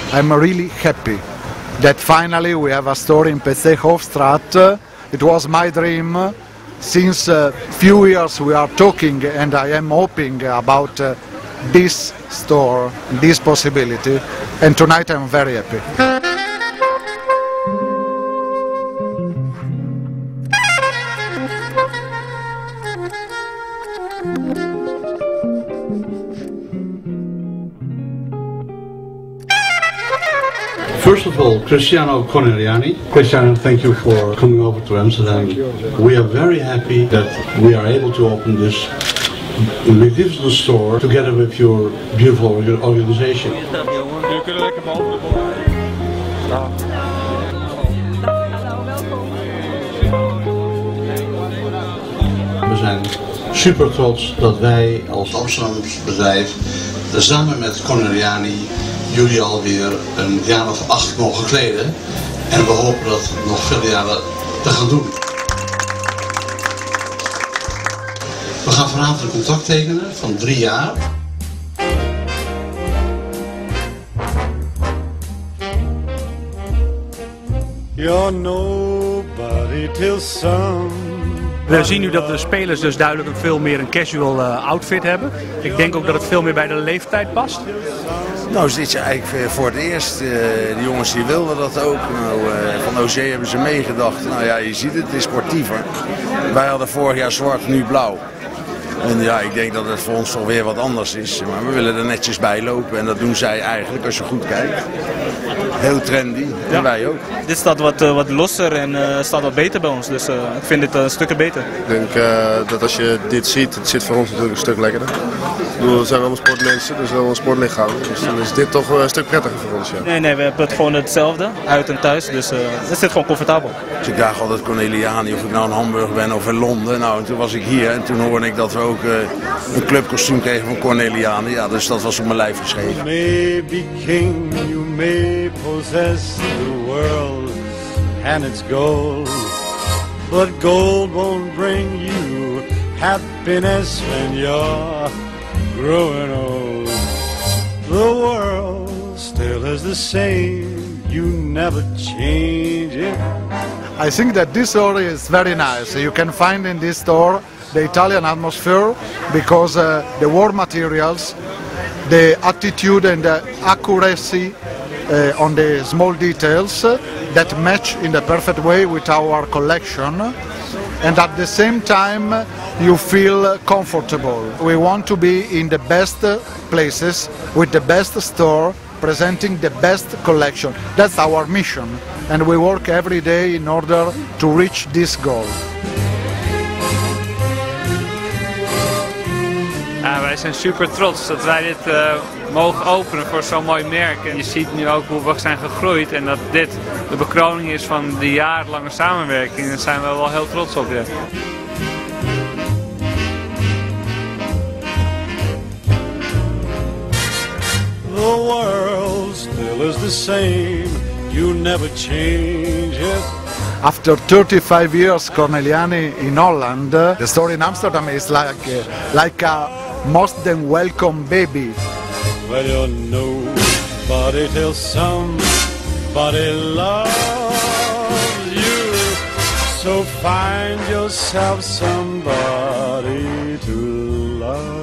I'm really happy that finally we have a store in PC Hofstraat. It was my dream. Since a few years we are talking and I am hoping about this store, this possibility, and tonight I'm very happy. First of all, Cristiano Corneliani. Cristiano, thank you for coming over to Amsterdam. We are very happy that we are able to open this magnificent store together with your beautiful organization. We zijn super trots dat wij als Amsterdamse bedrijf samen met Corneliani jullie alweer een jaar of 8 mogen kleden. En we hopen dat nog vele jaren te gaan doen. We gaan vanavond een contract tekenen van 3 jaar. You're nobody till some. We zien nu dat de spelers dus duidelijk veel meer een casual outfit hebben. Ik denk ook dat het veel meer bij de leeftijd past. Nou, dit is eigenlijk voor het eerst. De jongens die wilden dat ook. Nou, van OC hebben ze meegedacht. Nou ja, je ziet het, het is sportiever. Wij hadden vorig jaar zwart, nu blauw. En ja, ik denk dat het voor ons toch weer wat anders is. Maar we willen er netjes bij lopen en dat doen zij eigenlijk als je goed kijkt. Heel trendy en wij ook. Dit staat wat losser en staat wat beter bij ons, dus ik vind dit stukken beter. Ik denk dat als je dit ziet, het zit voor ons natuurlijk een stuk lekkerder. Ik bedoel, we zijn allemaal sportmensen, dus wel een sportlichaam. Dus dan is dit toch een stuk prettiger voor ons. Ja. Nee, we hebben het gewoon hetzelfde, uit en thuis, dus het zit gewoon comfortabel. Dus ik draag altijd Corneliani, of ik nou in Hamburg ben of in Londen. Nou, en toen was ik hier en toen hoorde ik dat we ook een clubkostuum kregen van Corneliani. Ja, dus dat was op mijn lijf geschreven. You may be king, you may possess the world and its gold, but gold won't bring you happiness when you're growing old. The world still is the same, you never change it. I think that this store is very nice. You can find in this store the Italian atmosphere because the warm materials, the attitude and the accuracy on the small details that match in the perfect way with our collection, and at the same time you feel comfortable. We want to be in the best places with the best store, presenting the best collection. That's our mission, and we work every day in order to reach this goal. Ja, wij zijn super trots dat wij dit mogen openen voor zo'n mooi merk. En je ziet nu ook hoe we zijn gegroeid en dat dit de bekroning is van de jarenlange samenwerking. Daar zijn we wel heel trots op. Ja. The world still is the same, you never change it. After 35 years Corneliani in Holland, the store in Amsterdam is like a most than welcome baby. Well, you're nobody till somebody loves you, so find yourself somebody to love.